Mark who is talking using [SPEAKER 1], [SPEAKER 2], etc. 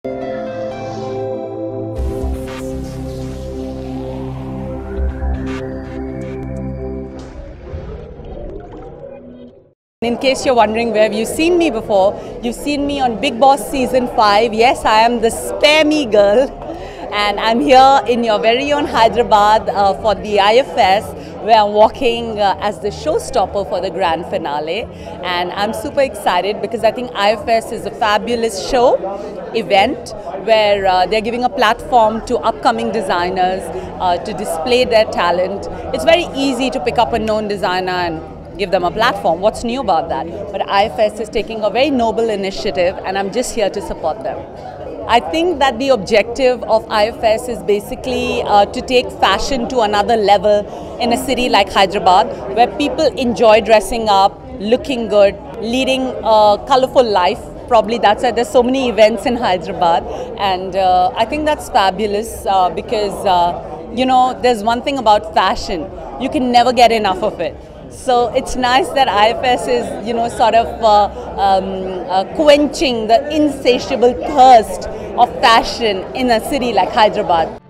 [SPEAKER 1] In case you're wondering where have you seen me before, you've seen me on Bigg Boss Season 5. Yes, I am the Spare Me girl, and I'm here in your very own Hyderabad for the IFS, where I'm walking as the showstopper for the grand finale. And I'm super excited because I think IFS is a fabulous event where they're giving a platform to upcoming designers to display their talent. It's very easy to pick up a known designer and give them a platform. What's new about that? But IFS is taking a very noble initiative, and I'm just here to support them. I think that the objective of IFS is basically to take fashion to another level in a city like Hyderabad, where people enjoy dressing up, looking good, leading a colorful life. Probably that's why there's so many events in Hyderabad, and I think that's fabulous because you know, there's one thing about fashion, you can never get enough of it. So it's nice that IFS is, you know, sort of quenching the insatiable thirst of fashion in a city like Hyderabad.